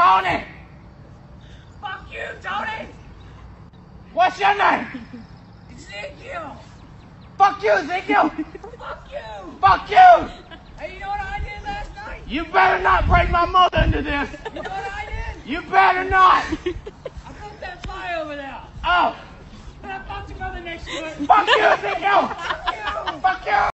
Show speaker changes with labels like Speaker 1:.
Speaker 1: Tony!
Speaker 2: Fuck you, Tony!
Speaker 1: What's your name?
Speaker 2: Ezekiel!
Speaker 1: Fuck you, Ezekiel!
Speaker 2: Fuck you!
Speaker 1: Fuck you!
Speaker 2: Hey, you know what I did last night?
Speaker 1: You better not bring my mother into this!
Speaker 2: You know what I did?
Speaker 1: You better not!
Speaker 2: I put that fly over there.
Speaker 1: Oh!
Speaker 2: And I fucked your mother next to it.
Speaker 1: Fuck you, Ezekiel!
Speaker 2: Fuck you!
Speaker 1: Fuck you!